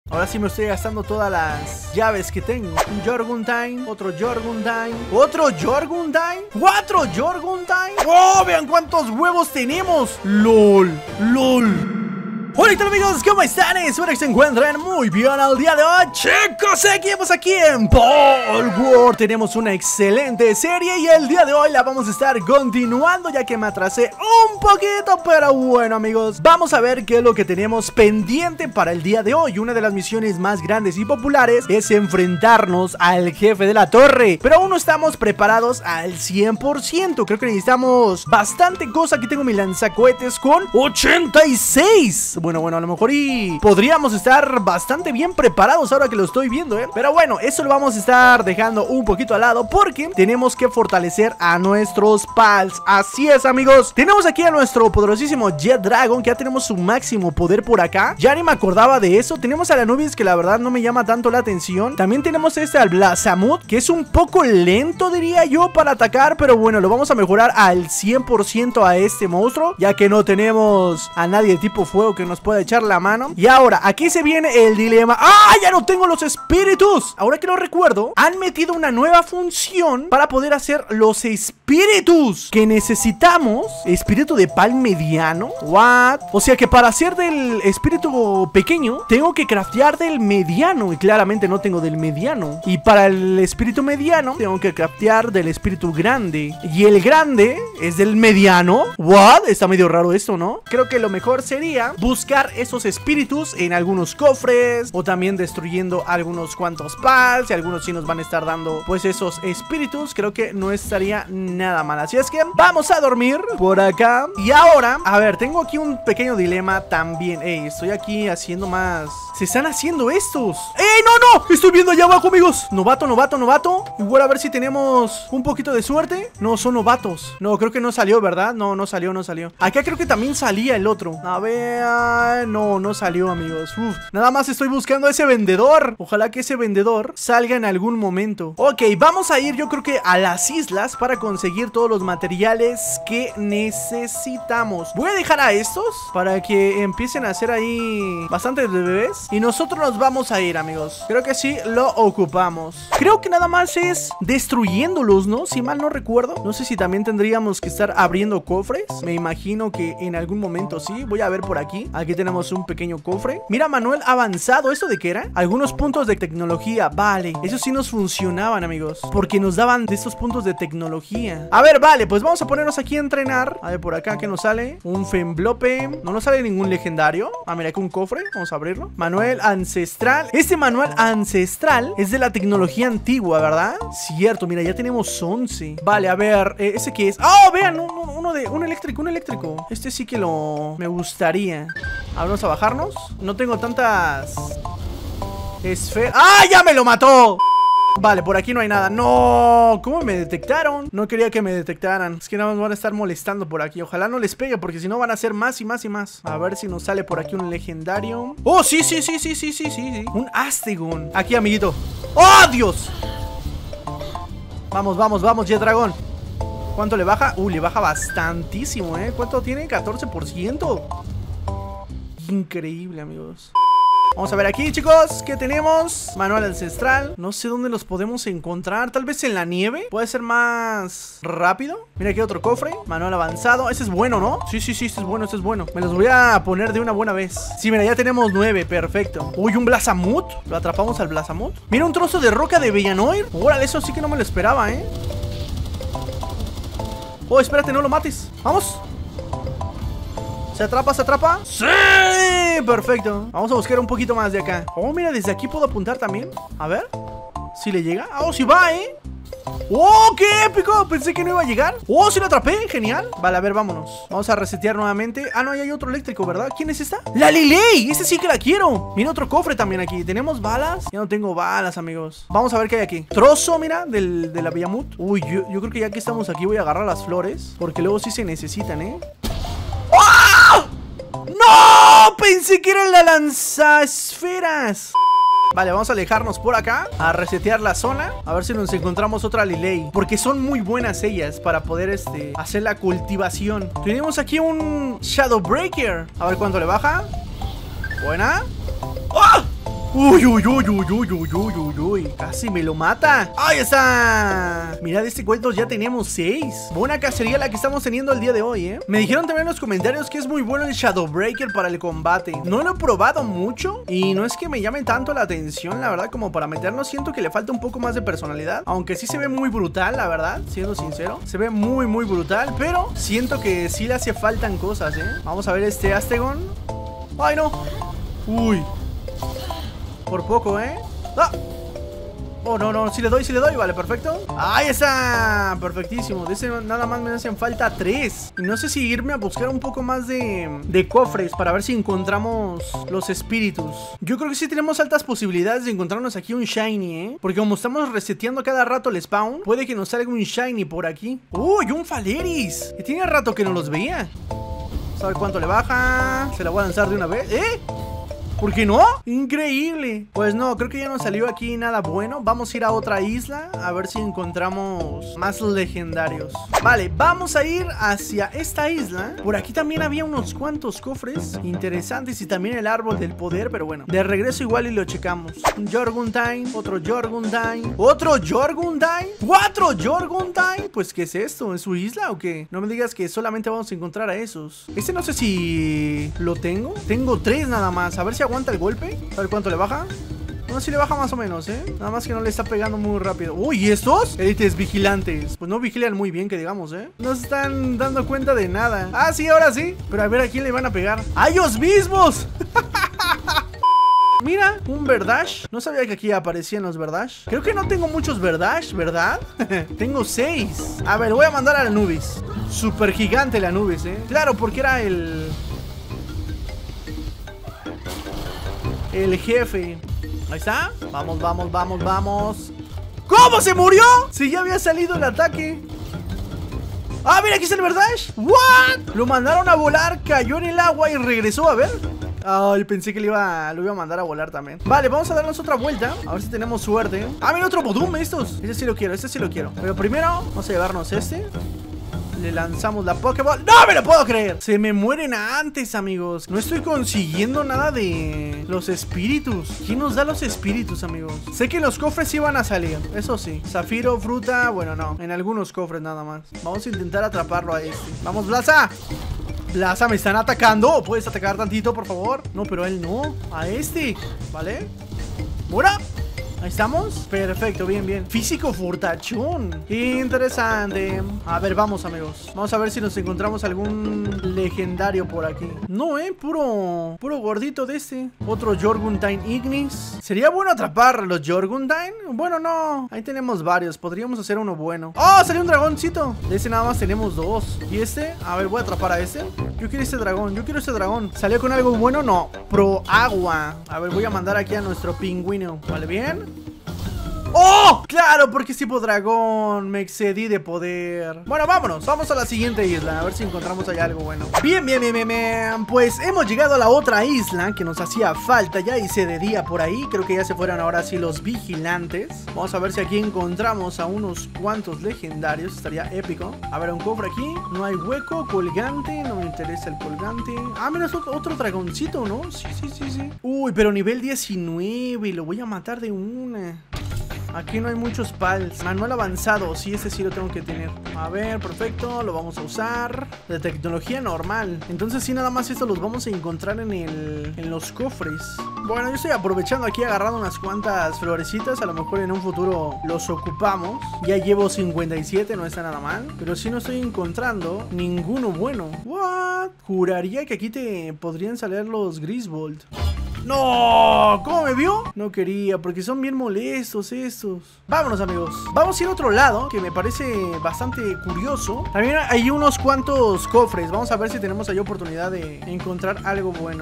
Ahora sí me estoy gastando todas las llaves que tengo. Un Jorgundine, otro Jorgundine, otro Jorgundine, 4 Jorgundine. ¡Oh! Vean cuántos huevos tenemos. ¡Lol! ¡Lol! Hola, ¿qué tal, amigos? ¿Cómo están? Espero que se encuentren muy bien al día de hoy. Chicos, seguimos aquí en Palworld. Tenemos una excelente serie y el día de hoy la vamos a estar continuando, ya que me atrasé un poquito. Pero bueno, amigos, vamos a ver qué es lo que tenemos pendiente para el día de hoy. Una de las misiones más grandes y populares es enfrentarnos al jefe de la torre, pero aún no estamos preparados al 100%. Creo que necesitamos bastante cosa. Aquí tengo mi lanzacohetes con 86. Bueno, a lo mejor y podríamos estar bastante bien preparados ahora que lo estoy viendo, Pero bueno, eso lo vamos a estar dejando un poquito al lado porque tenemos que fortalecer a nuestros pals. Así es, amigos. Tenemos aquí a nuestro poderosísimo Jet Dragon, que ya tenemos su máximo poder por acá. Ya ni me acordaba de eso. Tenemos a la Anubis, que la verdad no me llama tanto la atención. También tenemos al Blazamut, que es un poco lento, diría yo, para atacar. Pero bueno, lo vamos a mejorar al 100% a este monstruo, ya que no tenemos a nadie de tipo fuego que nos pueda echar la mano. Y ahora, aquí se viene el dilema. ¡Ah! Ya no tengo los espíritus. Ahora que lo recuerdo, han metido una nueva función para poder hacer los espíritus que necesitamos. Espíritu de pal mediano. ¿What? O sea que para hacer del espíritu pequeño tengo que craftear del mediano, y claramente no tengo del mediano. Y para el espíritu mediano tengo que craftear del espíritu grande, y el grande es del mediano. ¿What? Está medio raro esto, ¿no? Creo que lo mejor sería buscar esos espíritus en algunos cofres, o también destruyendo algunos cuantos pals, y algunos sí nos van a estar dando pues esos espíritus. Creo que no estaría nada mal. Así es que vamos a dormir por acá. Y ahora, a ver, tengo aquí un pequeño dilema también. Estoy aquí haciendo más. Se están haciendo estos. ¡No! Estoy viendo allá abajo, amigos. Novato. Igual a ver si tenemos un poquito de suerte. No, son novatos. No, creo que no salió, ¿verdad? No salió. Acá creo que también salía el otro. A ver, no salió, amigos. Nada más estoy buscando a ese vendedor. Ojalá que ese vendedor salga en algún momento. Ok, vamos a ir, yo creo que a las islas para conseguir todos los materiales que necesitamos. Voy a dejar a estos para que empiecen a hacer ahí bastantes bebés, y nosotros nos vamos a ir, amigos. Creo que sí lo ocupamos. Creo que nada más es destruyéndolos, ¿no? Si mal no recuerdo. No sé si también tendríamos que estar abriendo cofres. Me imagino que en algún momento sí. Voy a ver por aquí. Aquí tenemos un pequeño cofre. Mira, manual avanzado. ¿Esto de qué era? Algunos puntos de tecnología. Vale, esos sí nos funcionaban, amigos, porque nos daban de estos puntos de tecnología. A ver, vale, pues vamos a ponernos aquí a entrenar. A ver, por acá, ¿qué nos sale? Un Femblope. No nos sale ningún legendario. Mira, aquí un cofre. Vamos a abrirlo. Manual ancestral. Este manual ancestral es de la tecnología antigua, ¿verdad? Cierto, mira, ya tenemos 11. Vale, a ver, ¿ese qué es? ¡Oh, vean! Un eléctrico. Este sí que me gustaría. A ver, vamos a bajarnos. No tengo tantas esferas. ¡Ah, ya me lo mató! Vale, por aquí no hay nada. ¡No! ¿Cómo me detectaron? No quería que me detectaran. Es que nada más van a estar molestando por aquí. Ojalá no les pegue, porque si no van a hacer más y más y más. A ver si nos sale por aquí un legendario. ¡Oh, sí! Un Astegon. Aquí, amiguito. ¡Oh, Dios! Vamos, Jet Dragon. ¿Cuánto le baja? Le baja bastantísimo, ¿Cuánto tiene? 14%. Increíble, amigos. Vamos a ver aquí, chicos, ¿qué tenemos? Manual ancestral. No sé dónde los podemos encontrar. Tal vez en la nieve. Puede ser más rápido. Mira, aquí otro cofre. Manual avanzado. Ese es bueno, ¿no? Sí, este es bueno. Me los voy a poner de una buena vez. Sí, mira, ya tenemos 9. Perfecto. Uy, un Blazamut. Lo atrapamos al Blazamut. Mira, un trozo de roca de Bellanoir. Órale, eso sí que no me lo esperaba, Oh, espérate, no lo mates. Vamos. ¿Se atrapa? ¡Sí! Perfecto. Vamos a buscar un poquito más de acá. Oh, mira, desde aquí puedo apuntar también. A ver. ¿Si le llega? ¡Oh, sí va, ¡Oh, qué épico! Pensé que no iba a llegar. ¡Oh, sí lo atrapé! ¡Genial! Vale, a ver, vámonos. Vamos a resetear nuevamente. Ah, no, ahí hay otro eléctrico, ¿verdad? ¿Quién es esta? ¡La Lilei! ¡Ese sí que la quiero! Mira, otro cofre también aquí. ¿Tenemos balas? Ya no tengo balas, amigos. Vamos a ver qué hay aquí. Trozo, mira, de la Bellamut. Uy, yo creo que ya que estamos aquí voy a agarrar las flores, porque luego sí se necesitan, ¡Oh! ¡No! Pensé que era la lanzaesferas. Vale, vamos a alejarnos por acá, a resetear la zona, a ver si nos encontramos otra Lilei, porque son muy buenas ellas para poder hacer la cultivación. Tenemos aquí un Shadowbreaker. A ver cuánto le baja. Buena. ¡Oh! Uy, uy, uy, uy, uy, uy, uy, uy, uy. Casi me lo mata. ¡Ahí está! Mira, de este cuento ya tenemos 6. Buena cacería la que estamos teniendo el día de hoy, ¿eh? Me dijeron también en los comentarios que es muy bueno el Shadowbreaker para el combate. No lo he probado mucho y no es que me llame tanto la atención, la verdad, como para meternos. Siento que le falta un poco más de personalidad. Aunque sí se ve muy brutal, la verdad, siendo sincero. Se ve muy, muy brutal, pero siento que sí le hace faltan cosas, ¿eh? Vamos a ver este Astegon. ¡Ay, no! ¡Uy! Por poco, ¿eh? ¡Ah! Oh, no, no, sí le doy, vale, perfecto. ¡Ahí está! Perfectísimo. De ese nada más me hacen falta 3. Y no sé si irme a buscar un poco más de cofres para ver si encontramos los espíritus. Yo creo que sí tenemos altas posibilidades de encontrarnos aquí un shiny, ¿eh? Porque como estamos reseteando cada rato el spawn, puede que nos salga un shiny por aquí. ¡Uy, un Faleris! Que tiene rato que no los veía. ¿Sabe cuánto le baja? Se la voy a lanzar de una vez. ¿Eh? ¿Por qué no? Increíble. Pues no, creo que ya no salió aquí nada bueno. Vamos a ir a otra isla a ver si encontramos más legendarios. Vale, vamos a ir hacia esta isla. Por aquí también había unos cuantos cofres interesantes y también el árbol del poder, pero bueno, de regreso igual y lo checamos. Un Jorgundine, otro Jorgundine, otro Jorgundine, 4 Jorgundine. Pues ¿qué es esto? ¿Es su isla o qué? No me digas que solamente vamos a encontrar a esos. Este no sé si lo tengo. Tengo 3 nada más. A ver si aguanta el golpe. A ver cuánto le baja. No, sí le baja más o menos, ¿eh? Nada más que no le está pegando muy rápido. Uy, ¿y estos? Élites vigilantes. Pues no vigilan muy bien, que digamos, ¿eh? No se están dando cuenta de nada. Ah, sí, ahora sí. Pero a ver a quién le van a pegar. ¡A ellos mismos! Mira, un Verdash. No sabía que aquí aparecían los Verdash. Creo que no tengo muchos Verdash, ¿verdad? Tengo 6. A ver, voy a mandar al Anubis. Súper gigante el Anubis, ¿eh? Claro, porque era el jefe. Ahí está. Vamos, vamos, vamos, vamos. ¿Cómo se murió? Si ya había salido el ataque. Ah, mira, aquí está el Verdash. ¿What? Lo mandaron a volar, cayó en el agua y regresó. A ver. Ay, pensé que lo iba a mandar a volar también. Vale, vamos a darnos otra vuelta. A ver si tenemos suerte. Ah, mira, otro Bodum estos. Este sí lo quiero, este sí lo quiero. Pero primero vamos a llevarnos este. Le lanzamos la Pokéball. ¡No me lo puedo creer! Se me mueren antes, amigos. No estoy consiguiendo nada de los espíritus. ¿Quién nos da los espíritus, amigos? Sé que los cofres iban a salir, eso sí. Zafiro, fruta, bueno, no. En algunos cofres nada más. Vamos a intentar atraparlo a este. ¡Vamos, Blaza! Blaza, me están atacando. ¿Puedes atacar tantito, por favor? No, pero a él no. A este. ¿Vale? ¡Mura! Ahí estamos. Perfecto, bien, bien. Físico fortachón. Interesante. A ver, vamos, amigos. Vamos a ver si nos encontramos algún legendario por aquí. No, puro gordito de este. Otro Jorgundine Ignis. Sería bueno atrapar los Jorgundine. Bueno, no. Ahí tenemos varios. Podríamos hacer uno bueno. ¡Oh! Salió un dragoncito. De ese nada más tenemos 2. ¿Y este? A ver, voy a atrapar a este. Yo quiero este dragón. Yo quiero este dragón. ¿Salió con algo bueno? No. Pro agua. A ver, voy a mandar aquí a nuestro pingüino. ¿Vale? Bien. ¡Oh! Claro, porque es tipo dragón. Me excedí de poder. Bueno, vámonos. Vamos a la siguiente isla. A ver si encontramos allá algo bueno. Bien, bien, bien, bien, bien. Pues hemos llegado a la otra isla que nos hacía falta. Ya hice de día por ahí. Creo que ya se fueron ahora sí los vigilantes. Vamos a ver si aquí encontramos a unos cuantos legendarios. Estaría épico. A ver, un cofre aquí. No hay hueco. Colgante. No me interesa el colgante. Ah, mira, es otro dragoncito, ¿no? Sí, sí, sí, sí. Uy, pero nivel 19. Lo voy a matar de una. Aquí no hay muchos pals. Manual avanzado, sí, ese sí lo tengo que tener. A ver, perfecto, lo vamos a usar. De tecnología normal. Entonces sí, nada más esto los vamos a encontrar en los cofres. Bueno, yo estoy aprovechando aquí, agarrando unas cuantas florecitas. A lo mejor en un futuro los ocupamos. Ya llevo 57, no está nada mal. Pero sí no estoy encontrando ninguno bueno. ¿What? Juraría que aquí te podrían salir los Griswold. ¡No! ¿Cómo me vio? No quería, porque son bien molestos estos. Vámonos, amigos. Vamos a ir a otro lado, que me parece bastante curioso. También hay unos cuantos cofres. Vamos a ver si tenemos ahí oportunidad de encontrar algo bueno.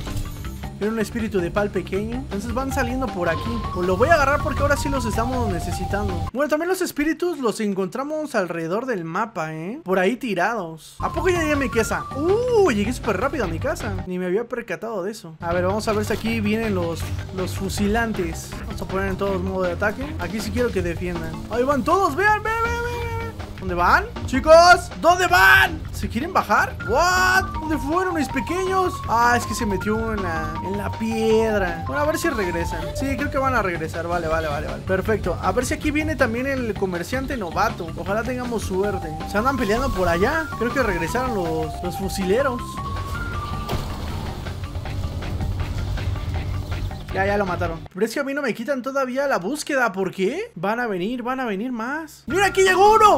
Era un espíritu de pal pequeño. Entonces van saliendo por aquí. Pues lo voy a agarrar porque ahora sí los estamos necesitando. Bueno, también los espíritus los encontramos alrededor del mapa, por ahí tirados. ¿A poco ya llegué a mi casa? Llegué súper rápido a mi casa. Ni me había percatado de eso. A ver, vamos a ver si aquí vienen los fusilantes. Vamos a poner en todos modo de ataque. Aquí sí quiero que defiendan. Ahí van todos, vean, vean, vean. ¿Dónde van? Chicos, ¿dónde van? ¿Se quieren bajar? ¿What? ¿Dónde fueron mis pequeños? Ah, es que se metió en la piedra. Bueno, a ver si regresan. Sí, creo que van a regresar. Vale. Perfecto. A ver si aquí viene también el comerciante novato. Ojalá tengamos suerte. Se andan peleando por allá. Creo que regresaron los fusileros. Ya lo mataron. Pero es que a mí no me quitan todavía la búsqueda. ¿Por qué? Van a venir más. ¡Mira, aquí llegó uno!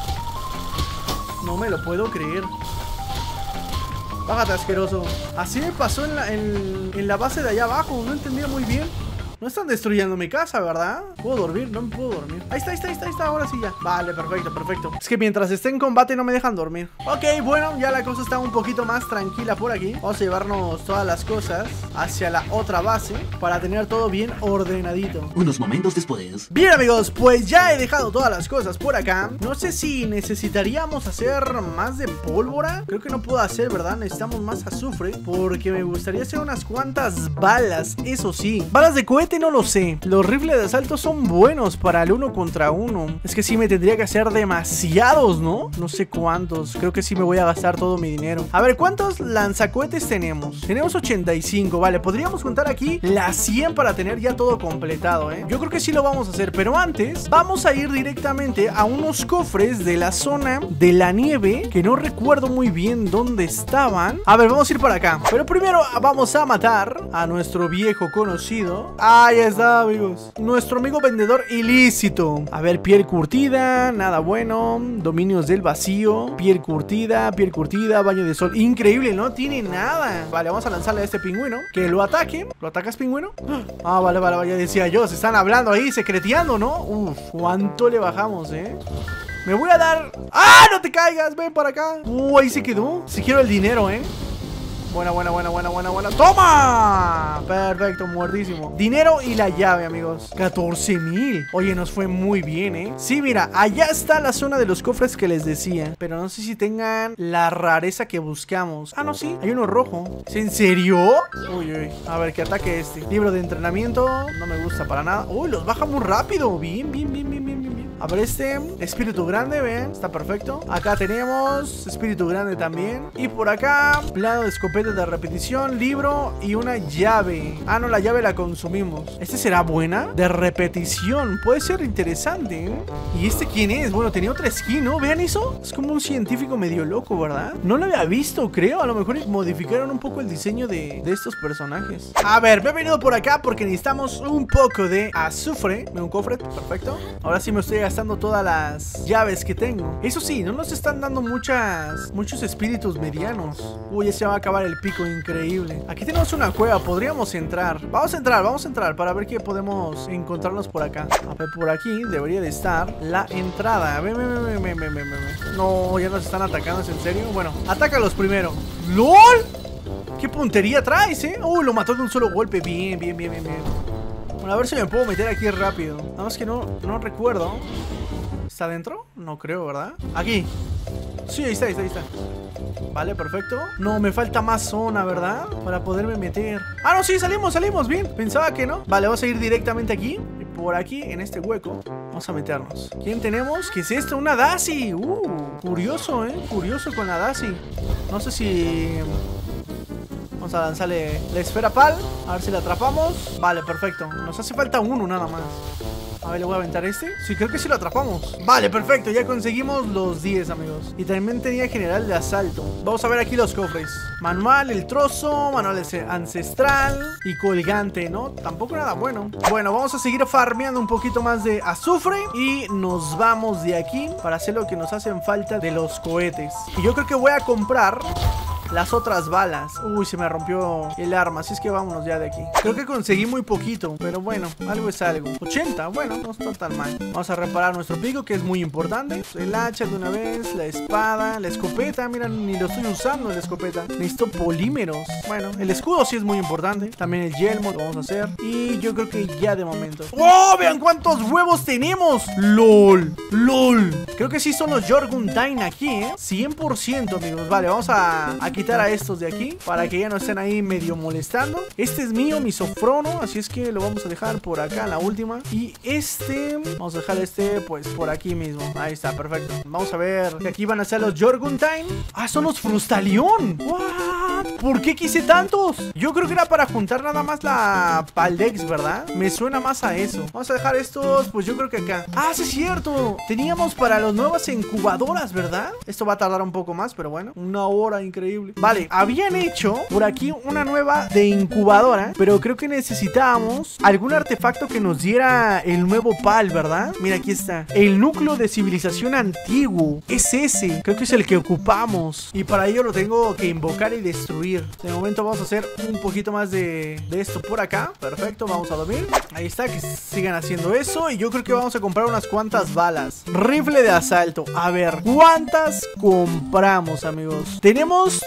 No me lo puedo creer. Bájate, asqueroso. Así me pasó en la base de allá abajo. No entendía muy bien. No están destruyendo mi casa, ¿verdad? ¿Puedo dormir? No me puedo dormir. Ahí está, ahora sí ya. Vale, perfecto. Es que mientras esté en combate no me dejan dormir. Ok, bueno, ya la cosa está un poquito más tranquila por aquí. Vamos a llevarnos todas las cosas hacia la otra base para tener todo bien ordenadito. Unos momentos después. Bien, amigos, pues ya he dejado todas las cosas por acá. No sé si necesitaríamos hacer más de pólvora. Creo que no puedo hacer, ¿verdad? Necesitamos más azufre porque me gustaría hacer unas cuantas balas. Eso sí, balas de cohete no lo sé. Los rifles de asalto son buenos para el 1 contra 1. Es que sí me tendría que hacer demasiados, ¿no? No sé cuántos. Creo que sí me voy a gastar todo mi dinero. A ver, ¿cuántos lanzacohetes tenemos? Tenemos 85, vale. Podríamos juntar aquí las 100 para tener ya todo completado, ¿eh? Yo creo que sí lo vamos a hacer. Pero antes, vamos a ir directamente a unos cofres de la zona de la nieve, que no recuerdo muy bien dónde estaban. A ver, vamos a ir por acá. Pero primero vamos a matar a nuestro viejo conocido. Ahí está, amigos. Nuestro amigo vendedor ilícito. A ver, piel curtida, nada bueno. Dominios del vacío. Piel curtida, baño de sol. Increíble, no tiene nada. Vale, vamos a lanzarle a este pingüino. Que lo ataque. ¿Lo atacas, pingüino? Ah, vale, ya decía yo. Se están hablando ahí, secreteando, ¿no? Uf, ¿cuánto le bajamos, Me voy a dar... ¡Ah! ¡No te caigas! Ven para acá. Ahí se quedó. Si quiero el dinero, Buena. ¡Toma! Perfecto, muertísimo. Dinero y la llave, amigos. 14,000. Oye, nos fue muy bien, Sí, mira, allá está la zona de los cofres que les decía. Pero no sé si tengan la rareza que buscamos. Ah, no, sí. Hay uno rojo. ¿Es en serio? Uy. A ver, que ataque este. Libro de entrenamiento. No me gusta para nada. Uy, los baja muy rápido. Bien. A ver, este espíritu grande, ven, está perfecto. Acá tenemos espíritu grande también. Y por acá, plano de escopeta de repetición, libro y una llave. Ah, no, la llave la consumimos. ¿Este será buena? De repetición, puede ser interesante, ¿Y este quién es? Bueno, tenía otra skin, ¿no? ¿Vean eso? Es como un científico medio loco, ¿verdad? No lo había visto, creo. A lo mejor modificaron un poco el diseño de estos personajes. A ver, me he venido por acá porque necesitamos un poco de azufre. Un cofre, perfecto. Ahora sí me estoy gastando todas las llaves que tengo. Eso sí, no nos están dando muchos espíritus medianos. Uy, ya se va a acabar el pico, increíble. Aquí tenemos una cueva, podríamos entrar. Vamos a entrar para ver qué podemos encontrarnos por acá. A ver, por aquí debería de estar la entrada. Ven. No, ya nos están atacando, ¿es en serio? Bueno, atácalos primero. ¡LOL! ¿Qué puntería traes, Uy, lo mató de un solo golpe. Bien. Bueno, a ver si me puedo meter aquí rápido. Nada más que no recuerdo. ¿Está adentro? No creo, ¿verdad? Aquí. Sí, ahí está. Vale, perfecto. No, me falta más zona, ¿verdad? Para poderme meter. Ah, no, sí, salimos, bien. Pensaba que no. Vale, vamos a ir directamente aquí. Y por aquí, en este hueco, vamos a meternos. ¿Quién tenemos? ¿Qué es esto? Una Daisy. Curioso, Curioso con la Daisy. No sé si... Vamos a lanzarle la esfera pal. A ver si la atrapamos. Vale, perfecto. Nos hace falta uno nada más. A ver, le voy a aventar este. Sí, creo que sí lo atrapamos. Vale, perfecto, ya conseguimos los 10, amigos. Y también tenía general de asalto. Vamos a ver aquí los cofres. Manual, el trozo, manual ancestral y colgante, ¿no? Tampoco nada bueno. Bueno, vamos a seguir farmeando un poquito más de azufre. Y nos vamos de aquí para hacer lo que nos hacen falta de los cohetes. Y yo creo que voy a comprar las otras balas. Uy, se me rompió el arma, así es que vámonos ya de aquí. Creo que conseguí muy poquito, pero bueno, algo es algo. 80, bueno, no está tan mal. Vamos a reparar nuestro pico, que es muy importante. El hacha de una vez, la espada, la escopeta. Mira, ni lo estoy usando la escopeta. Necesito polímeros. Bueno, el escudo sí es muy importante. También el yelmo lo vamos a hacer. Y yo creo que ya de momento. ¡Oh! Vean cuántos huevos tenemos. ¡Lol! Creo que sí son los Jorgundain aquí, 100%, amigos. Vale, vamos a quitar quitar a estos de aquí para que ya no estén ahí medio molestando. Este es mío, mi Sofrono, así es que lo vamos a dejar por acá, la última. Y este, vamos a dejar este pues por aquí mismo. Ahí está, perfecto. Vamos a ver que aquí van a ser los Jorguntein. Ah, son los Frustalión. What? ¿Por qué quise tantos? Yo creo que era para juntar nada más la Paldex, ¿verdad? Me suena más a eso. Vamos a dejar estos, pues yo creo que acá. Ah, sí es cierto. Teníamos para las nuevas incubadoras, ¿verdad? Esto va a tardar un poco más, pero bueno. Una hora, increíble. Vale, habían hecho por aquí una nueva de incubadora, pero creo que necesitábamos algún artefacto que nos diera el nuevo PAL, ¿verdad? Mira, aquí está. El núcleo de civilización antiguo. Es ese. Creo que es el que ocupamos. Y para ello lo tengo que invocar y destruir. De momento vamos a hacer un poquito más de esto por acá. Perfecto, vamos a dormir. Ahí está, que sigan haciendo eso. Y yo creo que vamos a comprar unas cuantas balas. Rifle de asalto. A ver, ¿cuántas compramos, amigos? Tenemos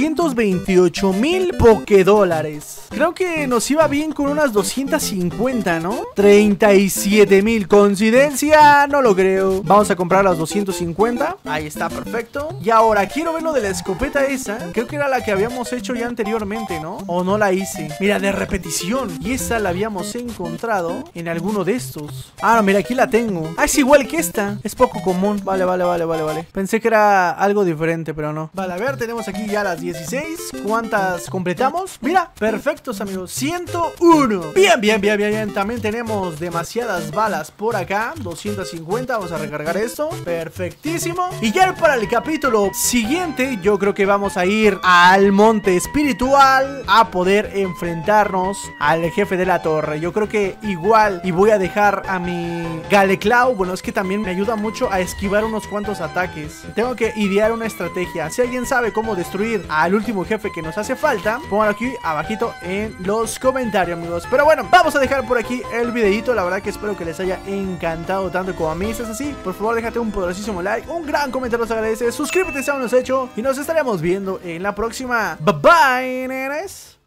228,000 Pokédólares. Creo que nos iba bien con unas 250, ¿no? 37,000. ¿Coincidencia? No lo creo. Vamos a comprar las 250. Ahí está, perfecto. Y ahora quiero ver lo de la escopeta esa. Creo que era la que habíamos hecho ya anteriormente, ¿no? O no la hice. Mira, de repetición. Y esa la habíamos encontrado en alguno de estos. Ah, no, mira, aquí la tengo. Ah, es igual que esta. Es poco común. Vale. Pensé que era algo diferente, pero no. Vale, a ver, tenemos aquí ya las 16. ¿Cuántas completamos? Mira, perfectos, amigos. 101. Bien. También tenemos demasiadas balas por acá. 250. Vamos a recargar esto. Perfectísimo. Y ya para el capítulo siguiente, yo creo que vamos a ir al monte espiritual a poder enfrentarnos al jefe de la torre. Yo creo que igual, y voy a dejar a mi Galeclau. Bueno, es que también me ayuda mucho a esquivar unos cuantos ataques. Tengo que idear una estrategia. Si alguien sabe cómo destruir al último jefe que nos hace falta, pónganlo aquí abajito en los comentarios, amigos. Pero bueno, vamos a dejar por aquí el videito. La verdad que espero que les haya encantado tanto como a mí. Si es así, por favor déjate un poderosísimo like, un gran comentario, nos agradece. Suscríbete si aún no lo has hecho y nos estaremos viendo en la próxima. Bye bye, nenes.